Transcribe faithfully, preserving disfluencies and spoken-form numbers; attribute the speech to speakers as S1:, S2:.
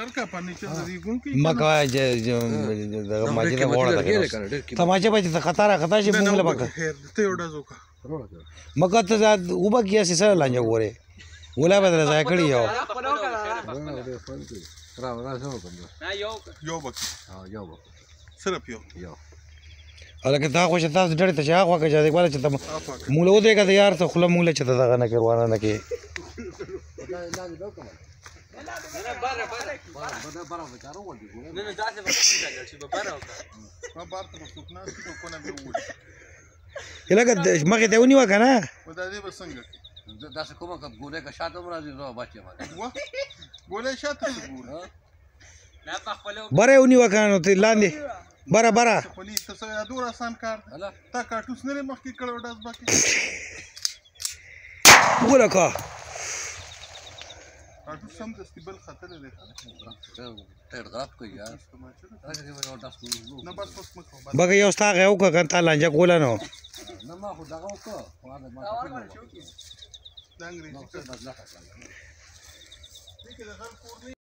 S1: का पाणी चंद्री गुंकी
S2: मका जे माझे तर बोळा तमाचे पाहिजे तर खतारा खताशी मुंगला बघा
S1: ते एवढा जो का
S2: मग तर जा उभा की असे सरळ लांजा गोरे गुलाब जाय कडी याव
S1: यो बघ सरप यो
S2: अरे के ता को छता डरे त जा को के जा वाला छता मुंगला उदे का यार तो खुला मुंगला छता दा ना के वाना ना के Ila ka maki te uniwa kana
S1: ودادي بسنجك
S3: داس كوما كقولك شاتو مرادي رو بچي ما
S1: وا بوله شاته بوله
S2: bare uniwa kana te lande bara bara
S1: پولیس ته سره دور آسان کار تا کارتوس نه مخکې کړو داس باقي
S2: ولا کا
S1: کارتوس سم د استقبال خطر دی
S3: ته غلط کوي یار راځي ما ورته سکول
S1: نه بس بس مکو
S2: بګ یو ستا غو کا کنتا لانجا کولا نو
S3: نه ما خو دغه وکړه هغه ما
S1: د انګریزي